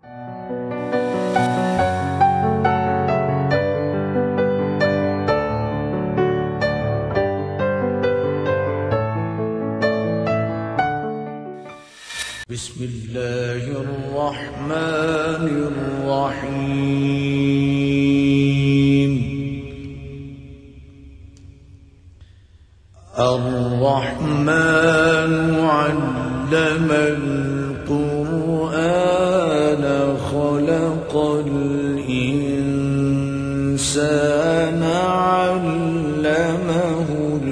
بسم اللہ الرحمن الرحیم الرحمن علم القرآن خلق الإنسان علمه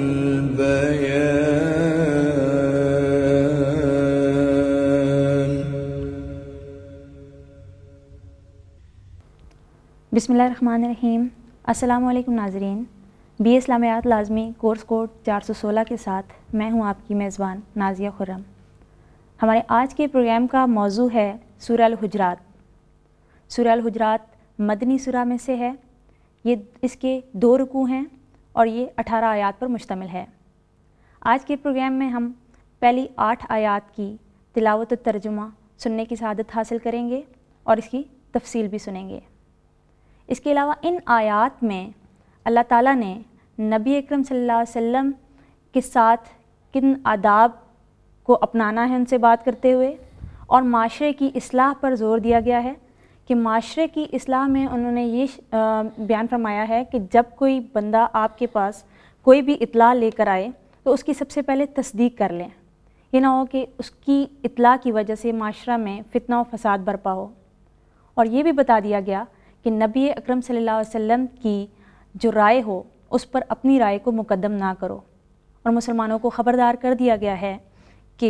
بسم اللہ الرحمن الرحیم۔ السلام علیکم ناظرین، بی اسلامیات لازمی کورس کوڈ 416 کے ساتھ میں ہوں آپ کی میزبان نازیہ خرم۔ ہمارے آج کے پروگرام کا موضوع ہے سورہ الحجرات۔ سورہ الحجرات مدنی سورہ میں سے ہے۔ یہ اس کے 2 رکوع ہیں اور یہ 18 آیات پر مشتمل ہے۔ آج کے پروگرام میں ہم پہلی 8 آیات کی تلاوت و ترجمہ سننے کی سعادت حاصل کریں گے اور اس کی تفصیل بھی سنیں گے۔ اس کے علاوہ ان آیات میں اللہ تعالیٰ نے نبی اکرم صلی اللہ علیہ وسلم کے ساتھ کن آداب کو اپنانا ہے ان سے بات کرتے ہوئے، اور معاشرے کی اصلاح پر زور دیا گیا ہے کہ معاشرے کی اصلاح میں انہوں نے یہ بیان فرمایا ہے کہ جب کوئی بندہ آپ کے پاس کوئی بھی اطلاع لے کر آئے تو اس کی سب سے پہلے تصدیق کر لیں، یہ نہ ہو کہ اس کی اطلاع کی وجہ سے معاشرہ میں فتنہ و فساد برپا ہو۔ اور یہ بھی بتا دیا گیا کہ نبی اکرم صلی اللہ علیہ وسلم کی جو رائے ہو اس پر اپنی رائے کو مقدم نہ کرو، اور مسلمانوں کو خبردار کر دیا گیا ہے کہ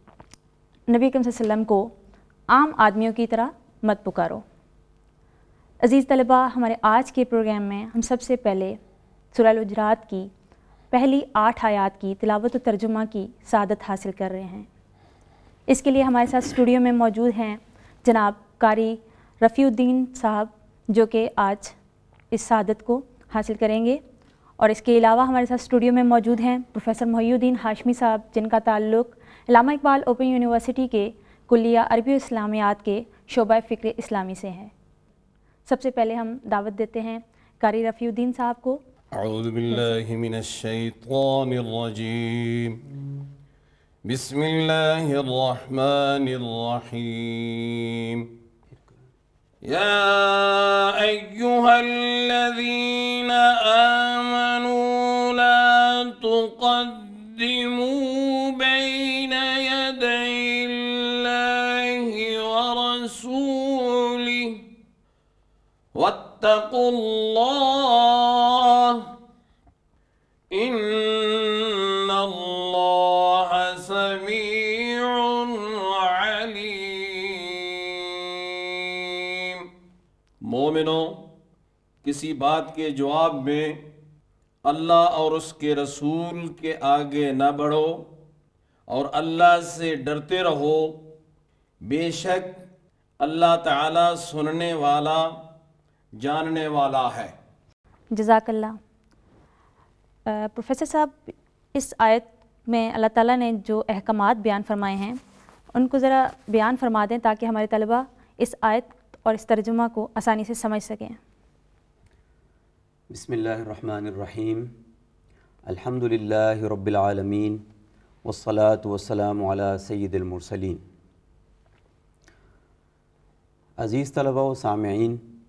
نبی اکرم صلی اللہ علیہ وسلم کو عام آدمیوں کی طرح مت پکارو۔ عزیز طلباء، ہمارے آج کے پروگرام میں ہم سب سے پہلے سورہ الحجرات کی پہلی 8 آیات کی تلاوت و ترجمہ کی سعادت حاصل کر رہے ہیں۔ اس کے لیے ہمارے ساتھ اسٹوڈیو میں موجود ہیں جناب قاری رفیع الدین صاحب، جو کہ آج اس سعادت کو حاصل کریں گے، اور اس کے علاوہ ہمارے ساتھ اسٹوڈیو میں موجود ہیں پروفیسر محی الدین ہاشمی صاحب، جن کا تعلق علامہ اقبال اوپن یونیورسٹی کے کلیہ عربی و اسلامیات کے شعبہ فکر اسلامی سے ہیں۔ سب سے پہلے ہم دعوت دیتے ہیں قاری رفیع الدین صاحب کو۔ اعوذ باللہ من الشیطان الرجیم، بسم اللہ الرحمن الرحیم۔ يا أيها الذين آمنوا لا تقدموا بين يدي الله ورسوله واتقوا الله إن الله سميع عليم۔ مومنوں، کسی بات کے جواب میں اللہ اور اس کے رسول کے آگے نہ بڑھو اور اللہ سے ڈرتے رہو، بے شک اللہ تعالیٰ سننے والا جاننے والا ہے۔ جزاک اللہ۔ پروفیسر صاحب، اس آیت میں اللہ تعالیٰ نے جو احکامات بیان فرمائے ہیں ان کو ذرا بیان فرما دیں تاکہ ہمارے طلباء اس آیت اور اس ترجمہ کو آسانی سے سمجھ سکیں۔ بسم اللہ الرحمن الرحیم، الحمدللہ رب العالمین، والصلاة والسلام علی سید المرسلین۔ عزیز طلباء و سامعین،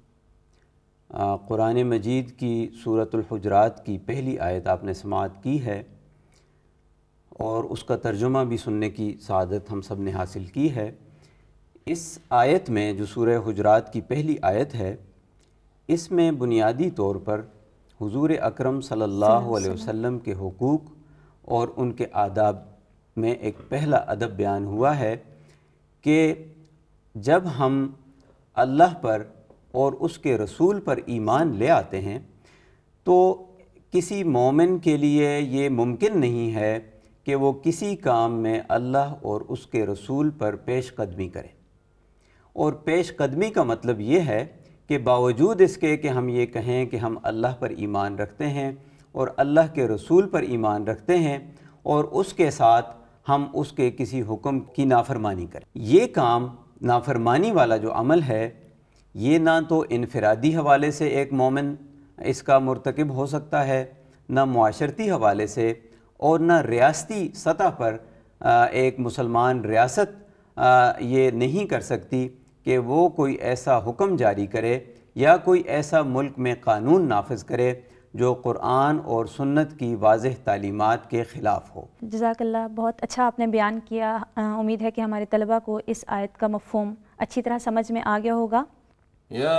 قرآن مجید کی سورۃ الحجرات کی پہلی آیت آپ نے سماعت کی ہے، اور اس کا ترجمہ بھی سننے کی سعادت ہم سب نے حاصل کی ہے۔ اس آیت میں جو سورہ حجرات کی پہلی آیت ہے، اس میں بنیادی طور پر حضور اکرم صلی اللہ علیہ وسلم کے حقوق اور ان کے آداب میں ایک پہلا ادب بیان ہوا ہے کہ جب ہم اللہ پر اور اس کے رسول پر ایمان لے آتے ہیں تو کسی مومن کے لیے یہ ممکن نہیں ہے کہ وہ کسی کام میں اللہ اور اس کے رسول پر پیش قدمی کرے۔ اور پیش قدمی کا مطلب یہ ہے کہ باوجود اس کے کہ ہم یہ کہیں کہ ہم اللہ پر ایمان رکھتے ہیں اور اللہ کے رسول پر ایمان رکھتے ہیں، اور اس کے ساتھ ہم اس کے کسی حکم کی نافرمانی کریں، یہ کام نافرمانی والا جو عمل ہے یہ نہ تو انفرادی حوالے سے ایک مومن اس کا مرتکب ہو سکتا ہے، نہ معاشرتی حوالے سے، اور نہ ریاستی سطح پر ایک مسلمان ریاست یہ نہیں کر سکتی کہ وہ کوئی ایسا حکم جاری کرے یا کوئی ایسا ملک میں قانون نافذ کرے جو قرآن اور سنت کی واضح تعلیمات کے خلاف ہو۔ جزاک اللہ، بہت اچھا آپ نے بیان کیا۔ امید ہے کہ ہمارے طلباء کو اس آیت کا مفہوم اچھی طرح سمجھ میں آ گیا ہوگا۔ یا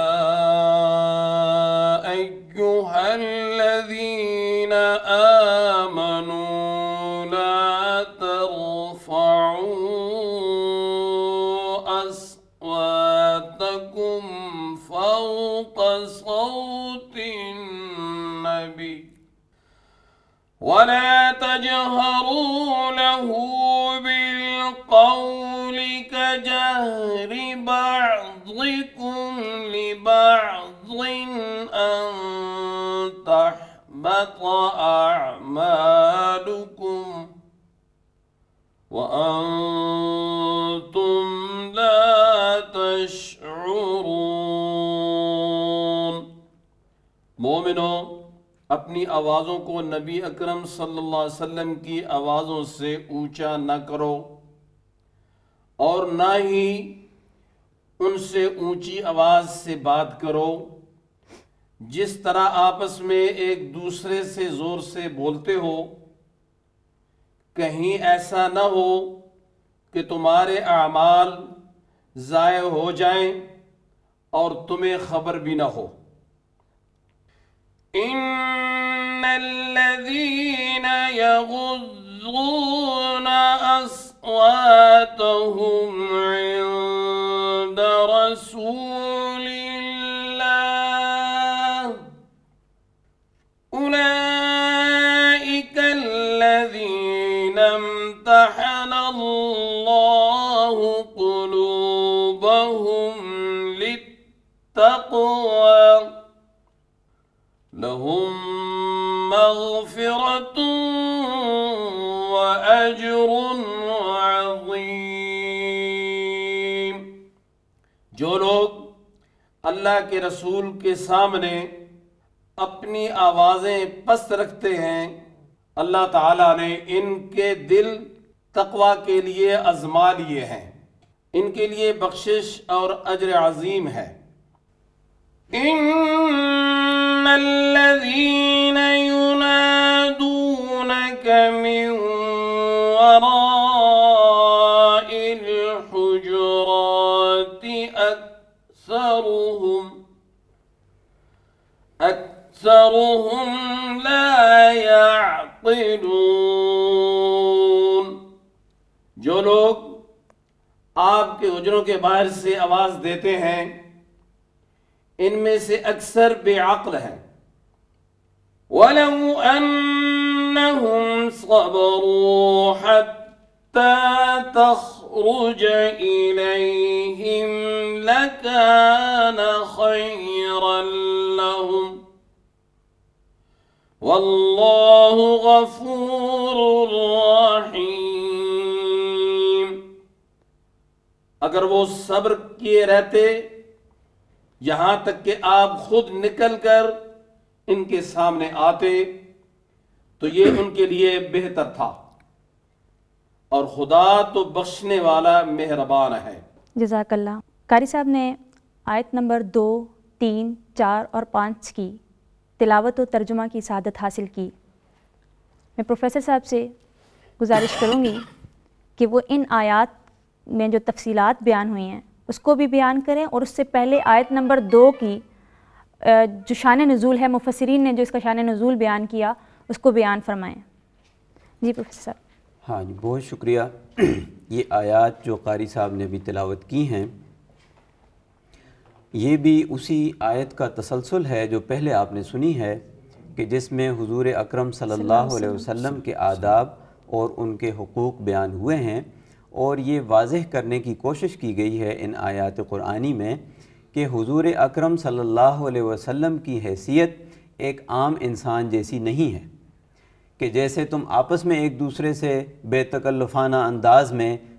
ایھا الذین آمنوا لا ترفعوا اصواتکم فوق صوت النبی ولا تجهروا له بالقول كجهر بعضكم لبعض أن تحبط أعمالكم وأنتم لا تشعرون۔ مومنوں، اپنی آوازوں کو نبی اکرم صلی اللہ علیہ وسلم کی آوازوں سے اونچا نہ کرو، اور نہ ہی ان سے اونچی آواز سے بات کرو جس طرح آپس میں ایک دوسرے سے زور سے بولتے ہو، کہیں ایسا نہ ہو کہ تمہارے اعمال ضائع ہو جائیں اور تمہیں خبر بھی نہ ہو۔ ان الذين يغضون اصواتهم عند رسول الله اولئك الذين امتحن الله قلوبهم للتقوى لهم مغفرة وأجر عظيم۔ جو لوگ اللہ کے رسول کے سامنے اپنی آوازیں پست رکھتے ہیں، اللہ تعالیٰ نے ان کے دل تقوی کے لیے آزما لیے ہیں، ان کے لیے بخشش اور اجر عظیم ہے۔ ان الذين ينادونك من وراء الحجرات أكثرهم لا يعقلون۔ جو لوگ آپ کے حجروں کے باہر سے آواز دیتے ہیں ان میں سے اکثر بے عقل ہیں۔ وَلَوْ أَنَّهُمْ صَبَرُوا حَتَّى تَخْرُجَ إِلَيْهِمْ لَكَانَ خَيْرًا لَهُمْ وَاللَّهُ غَفُورٌ رَحِيمٌ۔ اگر وہ صبر کیے رہتے یہاں تک کہ آپ خود نکل کر ان کے سامنے آتے تو یہ ان کے لیے بہتر تھا، اور خدا تو بخشنے والا مہربان ہے۔ جزاک اللہ۔ قاری صاحب نے آیت نمبر 2، 3، 4 اور 5 کی تلاوت و ترجمہ کی سعادت حاصل کی۔ میں پروفیسر صاحب سے گزارش کروں گی کہ وہ ان آیات میں جو تفصیلات بیان ہوئی ہیں اس کو بھی بیان کریں، اور اس سے پہلے آیت نمبر 2 کی جو شان نزول ہے، مفسرین نے جو اس کا شان نزول بیان کیا اس کو بیان فرمائیں۔ جی پروفیسر صاحب۔ ہاں جی، بہت شکریہ۔ یہ آیات جو قاری صاحب نے بھی تلاوت کی ہیں یہ بھی اسی آیت کا تسلسل ہے جو پہلے آپ نے سنی ہے، کہ جس میں حضور اکرم صلی اللہ علیہ وسلم کے آداب اور ان کے حقوق بیان ہوئے ہیں، اور یہ واضح کرنے کی کوشش کی گئی ہے ان آیات قرآنی میں کہ حضور اکرم صلی اللہ علیہ وسلم کی حیثیت ایک عام انسان جیسی نہیں ہے، کہ جیسے تم آپس میں ایک دوسرے سے بے تکلفانہ انداز میں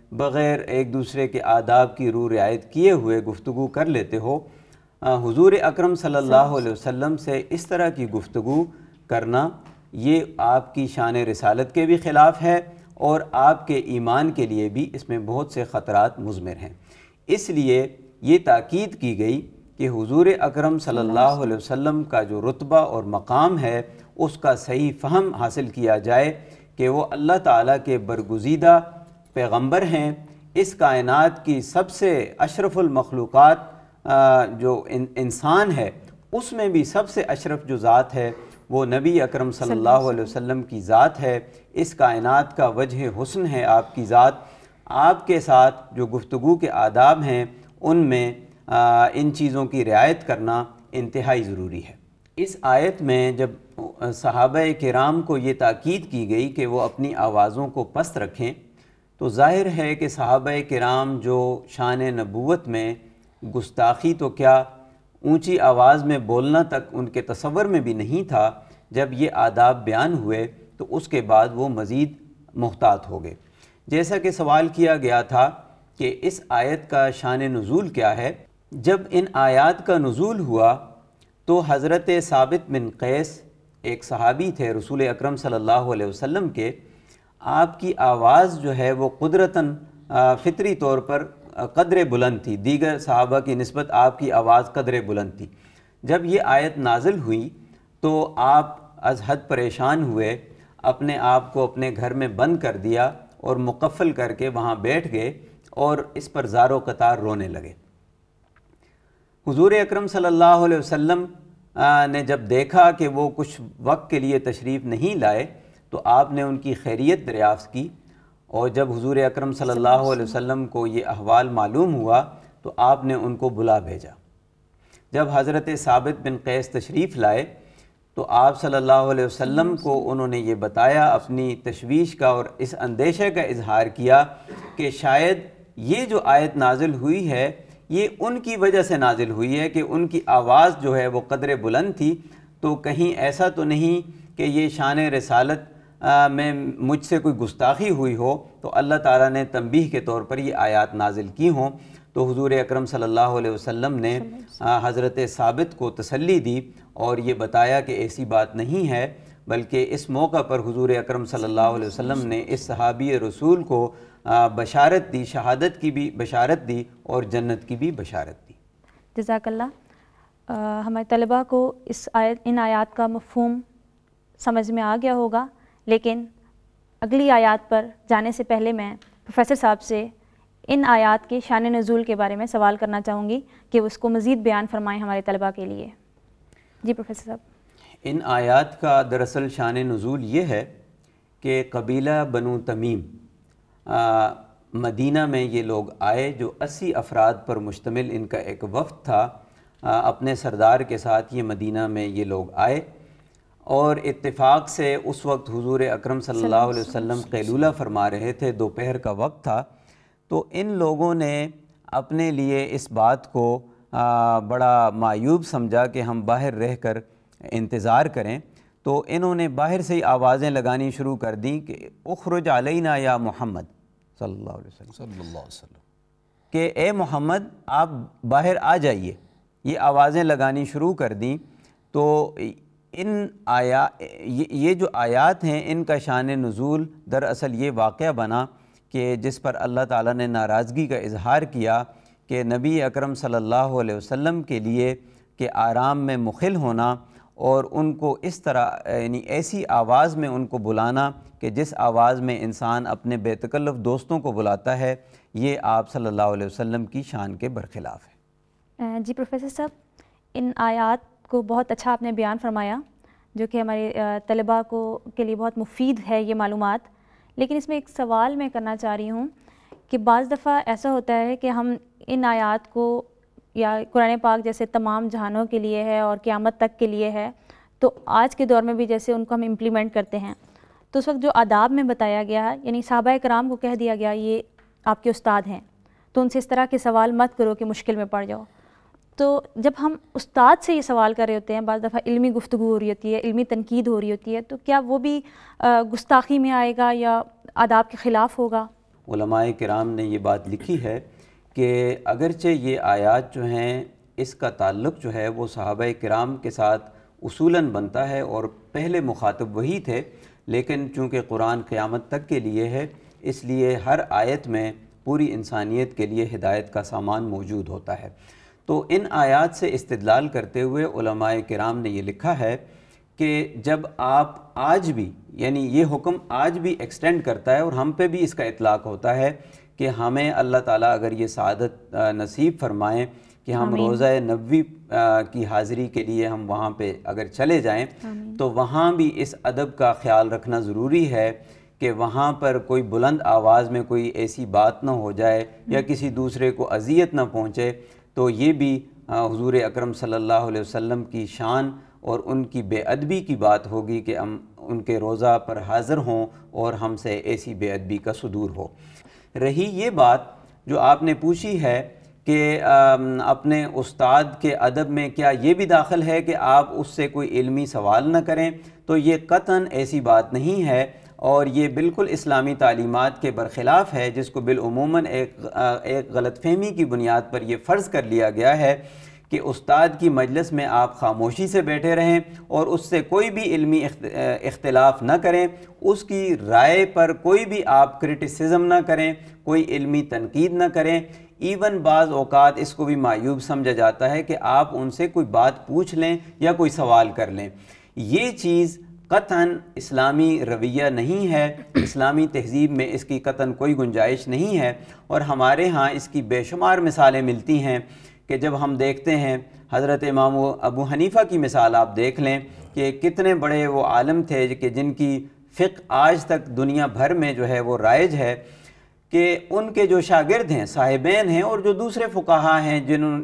بغیر ایک دوسرے کے آداب کی رعایت کیے ہوئے گفتگو کر لیتے ہو، حضور اکرم صلی اللہ علیہ وسلم سے اس طرح کی گفتگو کرنا یہ آپ کی شان رسالت کے بھی خلاف ہے اور آپ کے ایمان کے لیے بھی اس میں بہت سے خطرات مضمر ہیں۔ اس لیے یہ تاکید کی گئی کہ حضور اکرم صلی اللہ علیہ وسلم کا جو رتبہ اور مقام ہے اس کا صحیح فہم حاصل کیا جائے کہ وہ اللہ تعالیٰ کے برگزیدہ پیغمبر ہیں، اس کائنات کی سب سے اشرف المخلوقات جو انسان ہے اس میں بھی سب سے اشرف جو ذات ہے وہ نبی اکرم صلی اللہ علیہ وسلم کی ذات ہے، اس کائنات کا وجہ حسن ہے آپ کی ذات۔ آپ کے ساتھ جو گفتگو کے آداب ہیں ان میں ان چیزوں کی رعایت کرنا انتہائی ضروری ہے۔ اس آیت میں جب صحابہ کرام کو یہ تاکید کی گئی کہ وہ اپنی آوازوں کو پست رکھیں تو ظاہر ہے کہ صحابہ کرام جو شان نبوت میں گستاخی تو کیا اونچی آواز میں بولنا تک ان کے تصور میں بھی نہیں تھا، جب یہ آداب بیان ہوئے تو اس کے بعد وہ مزید محتاط ہو گئے۔ جیسا کہ سوال کیا گیا تھا کہ اس آیت کا شان نزول کیا ہے، جب ان آیات کا نزول ہوا تو حضرت ثابت بن قیس ایک صحابی تھے رسول اکرم صلی اللہ علیہ وسلم کے، آپ کی آواز جو ہے وہ قدرتاً فطری طور پر قدر بلند تھی، دیگر صحابہ کی نسبت آپ کی آواز قدر بلند تھی۔ جب یہ آیت نازل ہوئی تو آپ از حد پریشان ہوئے، اپنے آپ کو اپنے گھر میں بند کر دیا اور مقفل کر کے وہاں بیٹھ گئے اور اس پر زار و قطار رونے لگے۔ حضور اکرم صلی اللہ علیہ وسلم نے جب دیکھا کہ وہ کچھ وقت کے لیے تشریف نہیں لائے تو آپ نے ان کی خیریت دریافت کی، اور جب حضور اکرم صلی اللہ علیہ وسلم کو یہ احوال معلوم ہوا تو آپ نے ان کو بلا بھیجا۔ جب حضرت ثابت بن قیس تشریف لائے تو آپ صلی اللہ علیہ وسلم کو انہوں نے یہ بتایا، اپنی تشویش کا اور اس اندیشے کا اظہار کیا کہ شاید یہ جو آیت نازل ہوئی ہے یہ ان کی وجہ سے نازل ہوئی ہے کہ ان کی آواز جو ہے وہ قدر بلند تھی، تو کہیں ایسا تو نہیں کہ یہ شان رسالت میں مجھ سے کوئی گستاخی ہوئی ہو تو اللہ تعالیٰ نے تنبیہ کے طور پر یہ آیات نازل کی ہوں۔ تو حضور اکرم صلی اللہ علیہ وسلم نے حضرت ثابت کو تسلی دی اور یہ بتایا کہ ایسی بات نہیں ہے، بلکہ اس موقع پر حضور اکرم صلی اللہ علیہ وسلم نے اس صحابی رسول کو بشارت دی، شہادت کی بھی بشارت دی اور جنت کی بھی بشارت دی۔ جزاک اللہ۔ ہمارے طلباء کو ان آیات کا مفہوم سمجھ میں آ گیا ہوگا، لیکن اگلی آیات پر جانے سے پہلے میں پروفیسر صاحب سے ان آیات کے شان نزول کے بارے میں سوال کرنا چاہوں گی کہ اس کو مزید بیان فرمائیں ہمارے طلباء کے لیے۔ جی پروفیسر صاحب۔ ان آیات کا دراصل شان نزول یہ ہے کہ قبیلہ بنو تمیم مدینہ میں یہ لوگ آئے، جو 80 افراد پر مشتمل ان کا ایک وفد تھا، اپنے سردار کے ساتھ یہ مدینہ میں یہ لوگ آئے، اور اتفاق سے اس وقت حضور اکرم صلی اللہ علیہ وسلم قیلولہ فرما رہے تھے، دوپہر کا وقت تھا۔ تو ان لوگوں نے اپنے لیے اس بات کو بڑا معیوب سمجھا کہ ہم باہر رہ کر انتظار کریں، تو انہوں نے باہر سے ہی آوازیں لگانی شروع کر دیں کہ اخرج علینا یا محمد صلی اللہ علیہ وسلم، کہ اے محمد آپ باہر آ جائیے۔ یہ آوازیں لگانی شروع کر دیں۔ تو یہ جو آیات ہیں ان کا شان نزول دراصل یہ واقعہ بنا کہ جس پر اللہ تعالیٰ نے ناراضگی کا اظہار کیا کہ نبی اکرم صلی اللہ علیہ وسلم کے لیے کہ آرام میں مخل ہونا اور ان کو اس طرح یعنی ایسی آواز میں ان کو بلانا کہ جس آواز میں انسان اپنے بے تکلف دوستوں کو بلاتا ہے، یہ آپ صلی اللہ علیہ وسلم کی شان کے برخلاف ہے۔ جی پروفیسر صاحب، ان آیات کو بہت اچھا آپ نے بیان فرمایا، جو کہ ہمارے طلباء کے لیے بہت مفید ہے یہ معلومات، لیکن اس میں ایک سوال میں کرنا چاہ رہی ہوں کہ بعض دفعہ ایسا ہوتا ہے کہ ہم ان آیات کو، یا قرآن پاک جیسے تمام جہانوں کے لیے ہے اور قیامت تک کے لیے ہے، تو آج کے دور میں بھی جیسے ان کو ہم امپلیمنٹ کرتے ہیں، تو اس وقت جو آداب میں بتایا گیا ہے، یعنی صحابہ کرام کو کہہ دیا گیا یہ آپ کے استاد ہیں، تو ان سے اس طرح کے سوال مت کرو کہ مشکل میں پڑ جاؤ۔ تو جب ہم استاد سے یہ سوال کر رہے ہوتے ہیں، بعض دفعہ علمی گفتگو ہو رہی ہوتی ہے، علمی تنقید ہو رہی ہوتی ہے، تو کیا وہ بھی گستاخی میں آئے گا یا آداب کے خلاف ہوگا؟ علماء کرام نے یہ بات لکھی ہے کہ اگرچہ یہ آیات جو ہیں اس کا تعلق جو ہے وہ صحابہ کرام کے ساتھ اصولاً بنتا ہے اور پہلے مخاطب وہی تھے، لیکن چونکہ قرآن قیامت تک کے لیے ہے اس لیے ہر آیت میں پوری انسانیت کے لیے ہدایت کا سامان موجود ہوتا ہے۔ تو ان آیات سے استدلال کرتے ہوئے علماء کرام نے یہ لکھا ہے کہ جب آپ آج بھی، یعنی یہ حکم آج بھی ایکسٹینڈ کرتا ہے اور ہم پہ بھی اس کا اطلاق ہوتا ہے کہ ہمیں اللہ تعالیٰ اگر یہ سعادت نصیب فرمائیں کہ ہم روضہ نبوی کی حاضری کے لیے ہم وہاں پہ اگر چلے جائیں تو وہاں بھی اس ادب کا خیال رکھنا ضروری ہے کہ وہاں پر کوئی بلند آواز میں کوئی ایسی بات نہ ہو جائے یا کسی دوسرے کو اذیت نہ پہنچے، تو یہ بھی حضور اکرم صلی اللہ علیہ وسلم کی شان اور ان کی بے ادبی کی بات ہوگی کہ ہم ان کے روضہ پر حاضر ہوں اور ہم سے ایسی بے ادبی کا صدور ہو۔ رہی یہ بات جو آپ نے پوچھی ہے کہ اپنے استاد کے ادب میں کیا یہ بھی داخل ہے کہ آپ اس سے کوئی علمی سوال نہ کریں، تو یہ قطعاً ایسی بات نہیں ہے اور یہ بالکل اسلامی تعلیمات کے برخلاف ہے، جس کو بالعموماً ایک غلط فہمی کی بنیاد پر یہ فرض کر لیا گیا ہے کہ استاد کی مجلس میں آپ خاموشی سے بیٹھے رہیں اور اس سے کوئی بھی علمی اختلاف نہ کریں، اس کی رائے پر کوئی بھی آپ کرٹیسزم نہ کریں، کوئی علمی تنقید نہ کریں۔ ایون بعض اوقات اس کو بھی معیوب سمجھا جاتا ہے کہ آپ ان سے کوئی بات پوچھ لیں یا کوئی سوال کر لیں۔ یہ چیز قطعاً اسلامی رویہ نہیں ہے، اسلامی تہذیب میں اس کی قطعاً کوئی گنجائش نہیں ہے، اور ہمارے ہاں اس کی بے شمار مثالیں ملتی ہیں کہ جب ہم دیکھتے ہیں حضرت امام ابو حنیفہ کی مثال آپ دیکھ لیں کہ کتنے بڑے وہ عالم تھے کہ جن کی فقہ آج تک دنیا بھر میں جو ہے وہ رائج ہے، کہ ان کے جو شاگرد ہیں، صاحبین ہیں، اور جو دوسرے فقہا ہیں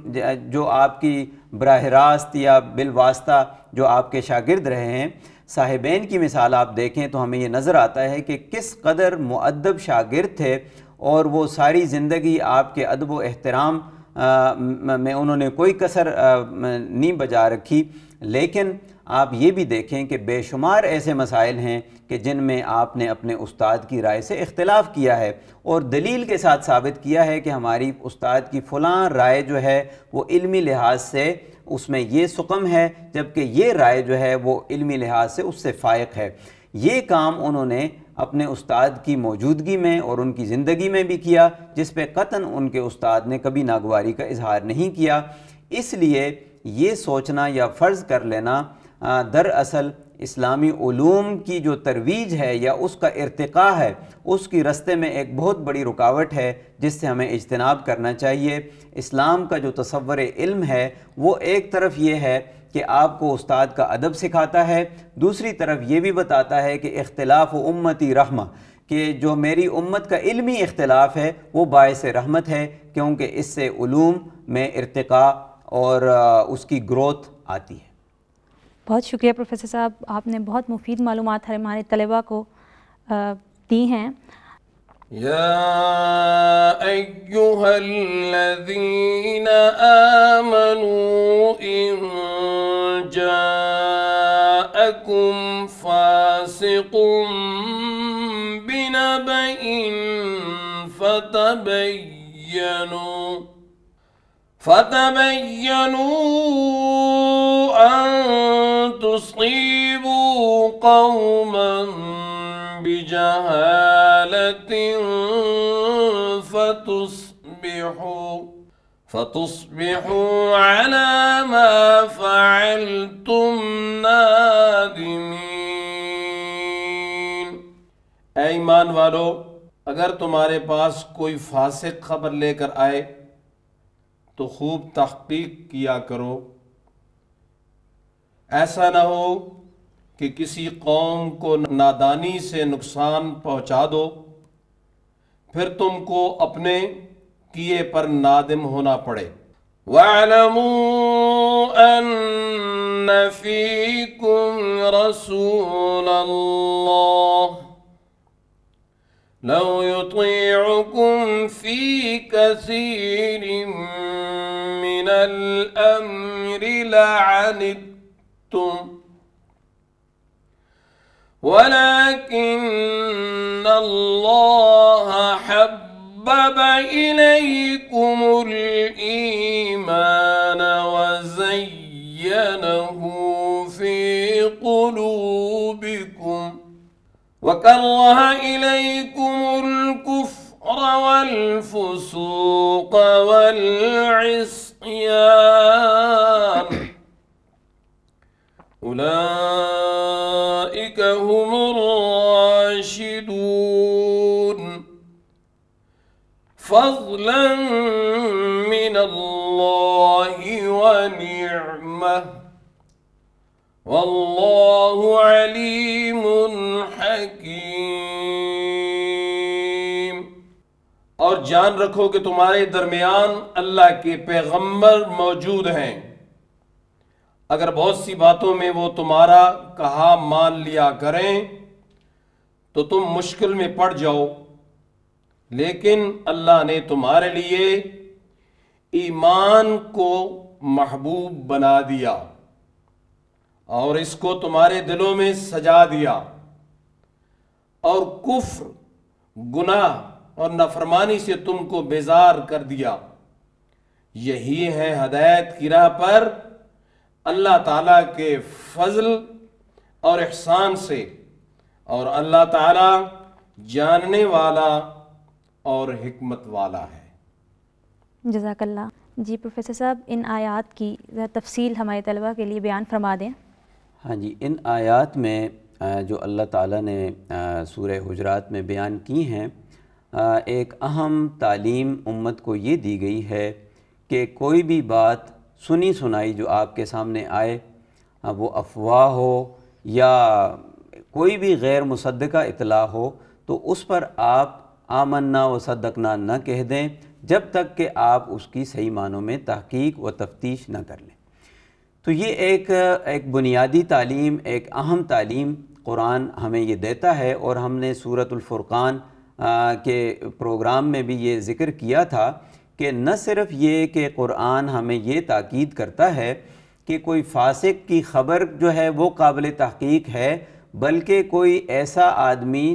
جو آپ کی براہ راست یا بالواسطہ جو آپ کے شاگرد رہے ہیں، صاحبین کی مثال آپ دیکھیں تو ہمیں یہ نظر آتا ہے کہ کس قدر مؤدب شاگرد تھے، اور وہ ساری زندگی آپ کے ادب و احترام میں انہوں نے کوئی کسر نہیں بجا رکھی۔ لیکن آپ یہ بھی دیکھیں کہ بے شمار ایسے مسائل ہیں کہ جن میں آپ نے اپنے استاد کی رائے سے اختلاف کیا ہے اور دلیل کے ساتھ ثابت کیا ہے کہ ہماری استاد کی فلاں رائے جو ہے وہ علمی لحاظ سے اس میں یہ سقم ہے، جبکہ یہ رائے جو ہے وہ علمی لحاظ سے اس سے فائق ہے۔ یہ کام انہوں نے اپنے استاد کی موجودگی میں اور ان کی زندگی میں بھی کیا، جس پہ قطعاً ان کے استاد نے کبھی ناگواری کا اظہار نہیں کیا۔ اس لیے یہ سوچنا یا فرض کر لینا دراصل اسلامی علوم کی جو ترویج ہے یا اس کا ارتقاء ہے، اس کی رستے میں ایک بہت بڑی رکاوٹ ہے جس سے ہمیں اجتناب کرنا چاہیے۔ اسلام کا جو تصور علم ہے وہ ایک طرف یہ ہے کہ آپ کو استاد کا ادب سکھاتا ہے، دوسری طرف یہ بھی بتاتا ہے کہ اختلاف امتی رحمہ، کہ جو میری امت کا علمی اختلاف ہے وہ باعث رحمت ہے، کیونکہ اس سے علوم میں ارتقاء اور اس کی گروتھ آتی ہے۔ بہت شکریہ پروفیسر صاحب، آپ نے بہت مفید معلومات ہمارے طلباء کو دی ہیں۔ يا أيها الذين آمنوا إن جاءكم فاسق بنبأ فتبينوا أن تصيبوا قوما بجهالة فتصبحوا على ما فعلتم نادمين۔ اے ایمان والو، اگر تمہارے پاس کوئی فاسق خبر لے کر آئے تو خوب تحقیق کیا کرو، ایسا نہ ہو کہ کسی قوم کو نادانی سے نقصان پہنچا دو، پھر تم کو اپنے کیے پر نادم ہونا پڑے۔ وَاعْلَمُوا أَنَّ فِيكُمْ رَسُولَ اللَّهِ لَوْ يُطِيعُكُمْ فِي كَثِيرٍ مِّنَ الْأَمْرِ لَعَنِتُّمْ وَلَكِنَّ اللَّهَ حَبَّبَ حبب إليكم الإيمان وزينه في قلوبكم وكره إليكم الكفر والفسوق والعصيان أولئك هم الراشدون فضلا من الله ونعمة واللہ علیم حکیم۔ اور جان رکھو کہ تمہارے درمیان اللہ کے پیغمبر موجود ہیں، اگر بہت سی باتوں میں وہ تمہارا کہا مان لیا کریں تو تم مشکل میں پڑ جاؤ، لیکن اللہ نے تمہارے لیے ایمان کو محبوب بنا دیا اور اس کو تمہارے دلوں میں سجا دیا، اور کفر، گناہ اور نافرمانی سے تم کو بیزار کر دیا۔ یہی ہے ہدایت کی راہ پر اللہ تعالیٰ کے فضل اور احسان سے، اور اللہ تعالیٰ جاننے والا اور حکمت والا ہے۔ جزاک اللہ۔ جی پروفیسر صاحب، ان آیات کی تفصیل ہمارے طلبہ کے لیے بیان فرما دیں۔ ہاں جی، ان آیات میں جو اللہ تعالیٰ نے سورہ حجرات میں بیان کی ہیں، ایک اہم تعلیم امت کو یہ دی گئی ہے کہ کوئی بھی بات سنی سنائی جو آپ کے سامنے آئے، وہ افواہ ہو یا کوئی بھی غیر مصدقہ اطلاع ہو، تو اس پر آپ آمنا و صدقنا نہ کہہ دیں جب تک کہ آپ اس کی صحیح معنوں میں تحقیق و تفتیش نہ کر لیں۔ تو یہ ایک بنیادی تعلیم، ایک اہم تعلیم قرآن ہمیں یہ دیتا ہے، اور ہم نے سورۃ الفرقان کے پروگرام میں بھی یہ ذکر کیا تھا کہ نہ صرف یہ کہ قرآن ہمیں یہ تاکید کرتا ہے کہ کوئی فاسق کی خبر جو ہے وہ قابل تحقیق ہے، بلکہ کوئی ایسا آدمی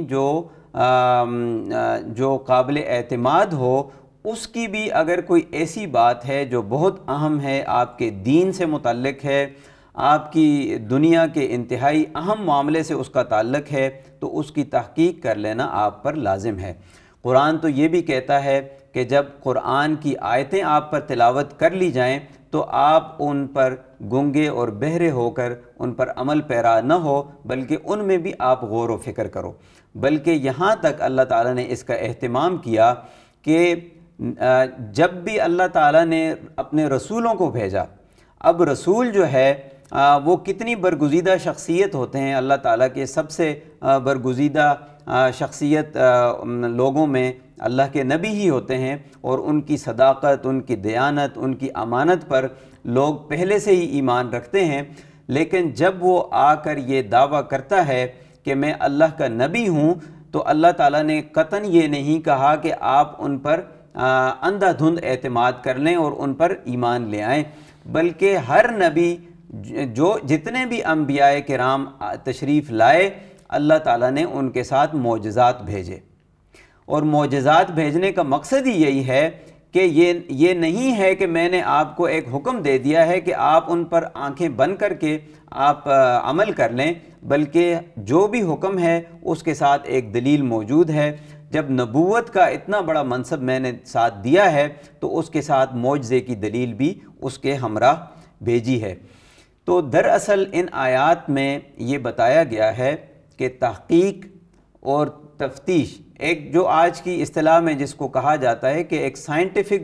جو قابل اعتماد ہو، اس کی بھی اگر کوئی ایسی بات ہے جو بہت اہم ہے، آپ کے دین سے متعلق ہے، آپ کی دنیا کے انتہائی اہم معاملے سے اس کا تعلق ہے، تو اس کی تحقیق کر لینا آپ پر لازم ہے۔ قرآن تو یہ بھی کہتا ہے کہ جب قرآن کی آیتیں آپ پر تلاوت کر لی جائیں تو آپ ان پر گنگے اور بہرے ہو کر ان پر عمل پیرا نہ ہو، بلکہ ان میں بھی آپ غور و فکر کرو۔ بلکہ یہاں تک اللہ تعالیٰ نے اس کا اہتمام کیا کہ جب بھی اللہ تعالیٰ نے اپنے رسولوں کو بھیجا، اب رسول جو ہے وہ کتنی برگزیدہ شخصیت ہوتے ہیں، اللہ تعالیٰ کے سب سے برگزیدہ شخصیت لوگوں میں اللہ کے نبی ہی ہوتے ہیں، اور ان کی صداقت، ان کی دیانت، ان کی امانت پر لوگ پہلے سے ہی ایمان رکھتے ہیں۔ لیکن جب وہ آ کر یہ دعویٰ کرتا ہے کہ میں اللہ کا نبی ہوں، تو اللہ تعالیٰ نے قطعاً یہ نہیں کہا کہ آپ ان پر اندھا دھند اعتماد کر لیں اور ان پر ایمان لے آئیں، بلکہ ہر نبی جتنے بھی انبیاء کرام تشریف لائے، اللہ تعالیٰ نے ان کے ساتھ معجزات بھیجے، اور معجزات بھیجنے کا مقصد ہی یہی ہے کہ یہ نہیں ہے کہ میں نے آپ کو ایک حکم دے دیا ہے کہ آپ ان پر آنکھیں بند کر کے آپ عمل کر لیں، بلکہ جو بھی حکم ہے اس کے ساتھ ایک دلیل موجود ہے۔ جب نبوت کا اتنا بڑا منصب میں نے ساتھ دیا ہے تو اس کے ساتھ معجزے کی دلیل بھی اس کے ہمراہ بھیجی ہے۔ تو دراصل ان آیات میں یہ بتایا گیا ہے کہ تحقیق اور تفتیش، ایک جو آج کی اصطلاح میں جس کو کہا جاتا ہے کہ ایک سائنٹیفک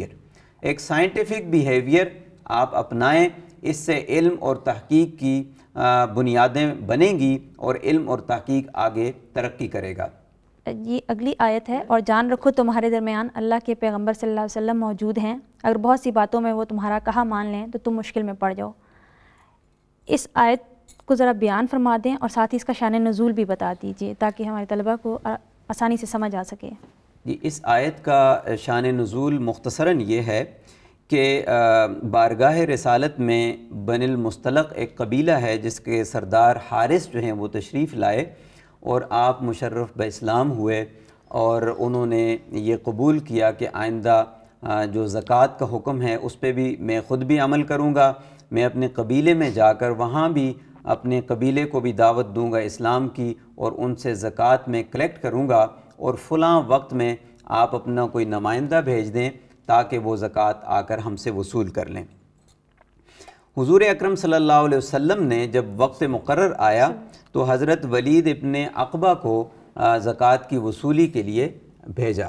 بیہیویئر آپ اپنائیں، اس سے علم اور تحقیق کی بنیادیں بنیں گی اور علم اور تحقیق آگے ترقی کرے گا۔ یہ اگلی آیت ہے، اور جان رکھو تمہارے درمیان اللہ کے پیغمبر صلی اللہ علیہ وسلم موجود ہیں، اگر بہت سی باتوں میں وہ تمہارا کہا مان لیں تو تم مشکل میں پڑ جاؤ۔ اس آیت کو ذرا بیان فرما دیں اور ساتھ ہی اس کا شان نزول بھی بتا دیجیے تاکہ ہمارے طلبہ کو آسانی سے سمجھ آ سکے۔ جی، اس آیت کا شان نزول مختصراً یہ ہے کہ بارگاہ رسالت میں بن المصطلق ایک قبیلہ ہے جس کے سردار حارث جو ہیں وہ تشریف لائے، اور آپ مشرف باسلام ہوئے، اور انہوں نے یہ قبول کیا کہ آئندہ جو زکوٰۃ کا حکم ہے اس پہ بھی میں خود بھی عمل کروں گا، میں اپنے قبیلے میں جا کر وہاں بھی اپنے قبیلے کو بھی دعوت دوں گا اسلام کی، اور ان سے زکوٰۃ میں کلیکٹ کروں گا، اور فلاں وقت میں آپ اپنا کوئی نمائندہ بھیج دیں تاکہ وہ زکوٰۃ آ کر ہم سے وصول کر لیں۔ حضور اکرم صلی اللہ علیہ وسلم نے جب وقت مقرر آیا تو حضرت ولید ابن عقبہ کو زکوٰۃ کی وصولی کے لیے بھیجا۔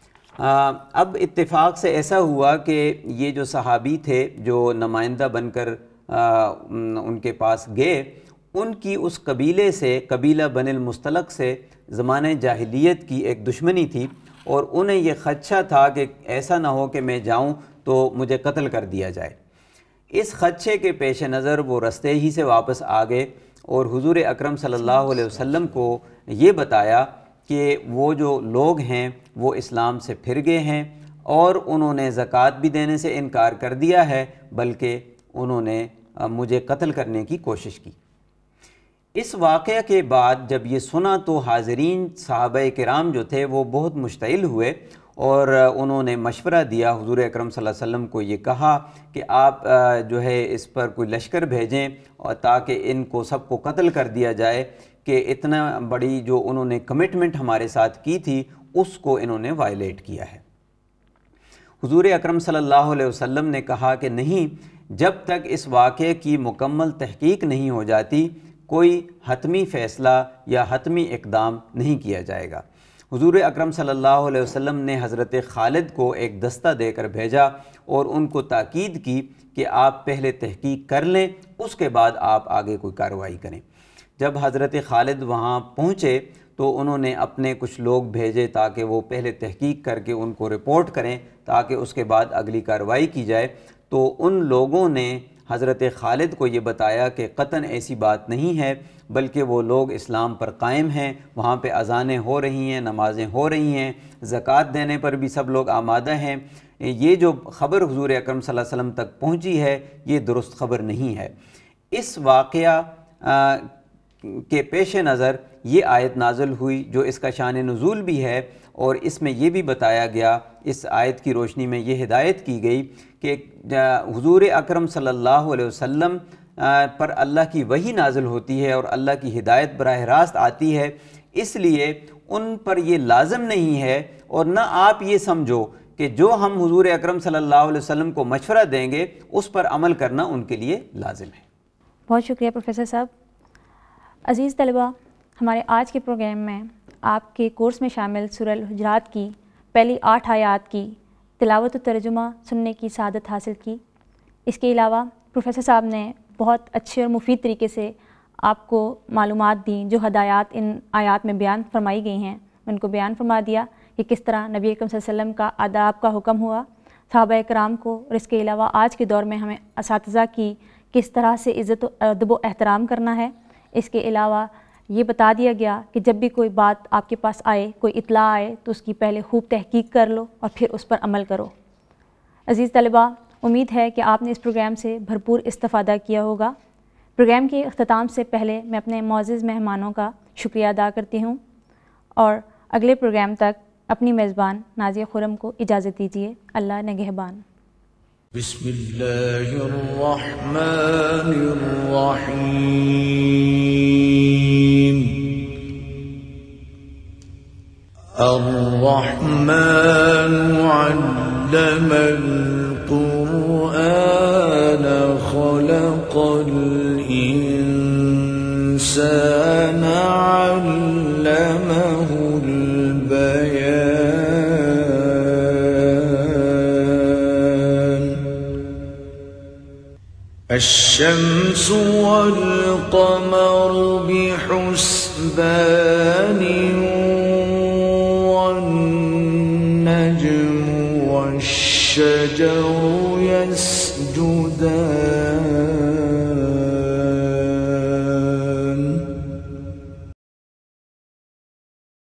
اب اتفاق سے ایسا ہوا کہ یہ جو صحابی تھے جو نمائندہ بن کر ان کے پاس گئے، ان کی اس قبیلے سے، قبیلہ بن المستلق سے زمانہ جاہلیت کی ایک دشمنی تھی، اور انہیں یہ خدشہ تھا کہ ایسا نہ ہو کہ میں جاؤں تو مجھے قتل کر دیا جائے۔ اس خدشے کے پیش نظر وہ رستے ہی سے واپس آ گئے اور حضور اکرم صلی اللہ علیہ وسلم کو یہ بتایا کہ وہ جو لوگ ہیں وہ اسلام سے پھر گئے ہیں، اور انہوں نے زکوٰۃ بھی دینے سے انکار کر دیا ہے، بلکہ انہوں نے مجھے قتل کرنے کی کوشش کی۔ اس واقعہ کے بعد جب یہ سنا تو حاضرین صحابہ کرام جو تھے وہ بہت مشتعل ہوئے، اور انہوں نے مشورہ دیا، حضور اکرم صلی اللہ علیہ وسلم کو یہ کہا کہ آپ جو ہے اس پر کوئی لشکر بھیجیں اور تاکہ ان کو سب کو قتل کر دیا جائے کہ اتنا بڑی جو انہوں نے کمٹمنٹ ہمارے ساتھ کی تھی اس کو انہوں نے وائلیٹ کیا ہے۔ حضور اکرم صلی اللہ علیہ وسلم نے کہا کہ نہیں، جب تک اس واقعے کی مکمل تحقیق نہیں ہو جاتی کوئی حتمی فیصلہ یا حتمی اقدام نہیں کیا جائے گا۔ حضور اکرم صلی اللہ علیہ وسلم نے حضرت خالد کو ایک دستہ دے کر بھیجا اور ان کو تاکید کی کہ آپ پہلے تحقیق کر لیں، اس کے بعد آپ آگے کوئی کارروائی کریں۔ جب حضرت خالد وہاں پہنچے تو انہوں نے اپنے کچھ لوگ بھیجے تاکہ وہ پہلے تحقیق کر کے ان کو رپورٹ کریں تاکہ اس کے بعد اگلی کارروائی کی جائے۔ تو ان لوگوں نے حضرت خالد کو یہ بتایا کہ قطعاً ایسی بات نہیں ہے، بلکہ وہ لوگ اسلام پر قائم ہیں، وہاں پہ اذانیں ہو رہی ہیں، نمازیں ہو رہی ہیں، زکوٰۃ دینے پر بھی سب لوگ آمادہ ہیں۔ یہ جو خبر حضور اکرم صلی اللہ علیہ وسلم تک پہنچی ہے یہ درست خبر نہیں ہے۔ اس واقعہ کے پیش نظر یہ آیت نازل ہوئی جو اس کا شان نزول بھی ہے، اور اس میں یہ بھی بتایا گیا، اس آیت کی روشنی میں یہ ہدایت کی گئی کہ حضور اکرم صلی اللہ علیہ وسلم پر اللہ کی وحی نازل ہوتی ہے اور اللہ کی ہدایت براہ راست آتی ہے، اس لیے ان پر یہ لازم نہیں ہے، اور نہ آپ یہ سمجھو کہ جو ہم حضور اکرم صلی اللہ علیہ وسلم کو مشورہ دیں گے اس پر عمل کرنا ان کے لیے لازم ہے۔ بہت شکریہ پروفیسر صاحب۔ عزیز طلبہ، ہمارے آج کے پروگرام میں آپ کے کورس میں شامل سورہ الحجرات کی پہلی 8 آیات کی تلاوت و ترجمہ سننے کی سعادت حاصل کی۔ اس کے علاوہ پروفیسر صاحب نے بہت اچھے اور مفید طریقے سے آپ کو معلومات دیں، جو ہدایات ان آیات میں بیان فرمائی گئی ہیں ان کو بیان فرما دیا کہ کس طرح نبی اکرم صلی اللہ علیہ وسلم کا آداب کا حکم ہوا صحابہ کرام کو، اور اس کے علاوہ آج کے دور میں ہمیں اساتذہ کی کس طرح سے عزت و ادب و احترام کرنا ہے۔ اس کے علاوہ یہ بتا دیا گیا کہ جب بھی کوئی بات آپ کے پاس آئے، کوئی اطلاع آئے تو اس کی پہلے خوب تحقیق کر لو اور پھر اس پر عمل کرو۔ عزیز طلبہ، امید ہے کہ آپ نے اس پروگرام سے بھرپور استفادہ کیا ہوگا۔ پروگرام کے اختتام سے پہلے میں اپنے معزز مہمانوں کا شکریہ ادا کرتی ہوں، اور اگلے پروگرام تک اپنی میزبان نازیہ خرم کو اجازت دیجیے۔ اللہ نگہبان۔ بسم اللہ الرحمن الرحیم۔ الرحمن علم القرآن خلق الإنسان علمه البيان الشمس والقمر بحسبان والنجم والشجر يسجدان